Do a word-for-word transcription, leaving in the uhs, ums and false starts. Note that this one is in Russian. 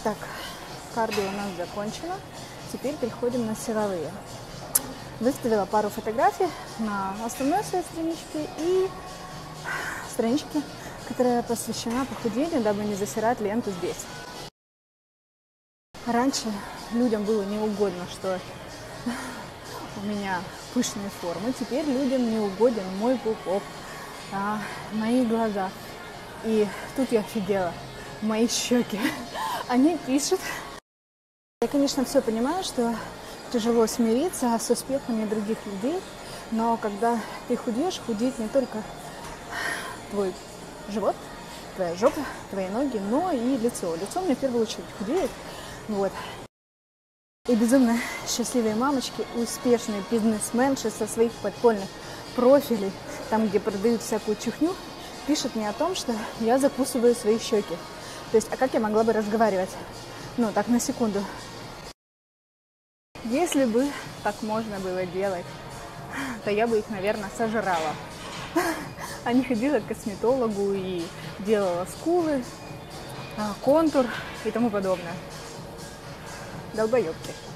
Так, кардио у нас закончено. Теперь переходим на силовые. Выставила пару фотографий на основной своей страничке и страничке, которая посвящена похудению, дабы не засирать ленту здесь. Раньше людям было не угодно, что у меня пышные формы. Теперь людям не угоден мой пупок, а мои глаза. И тут я офигела. Мои щеки. Они пишут. Я, конечно, все понимаю, что тяжело смириться с успехами других людей, но когда ты худеешь, худеет не только твой живот, твоя жопа, твои ноги, но и лицо. Лицо у меня в первую очередь худеет. Вот. И безумно счастливые мамочки, успешные бизнесменши со своих подпольных профилей, там, где продают всякую чухню, пишут мне о том, что я закусываю свои щеки. То есть, а как я могла бы разговаривать? Ну, так, на секунду. Если бы так можно было делать, то я бы их, наверное, сожрала. А не ходила к косметологу и делала скулы, контур и тому подобное. Долбоёбки.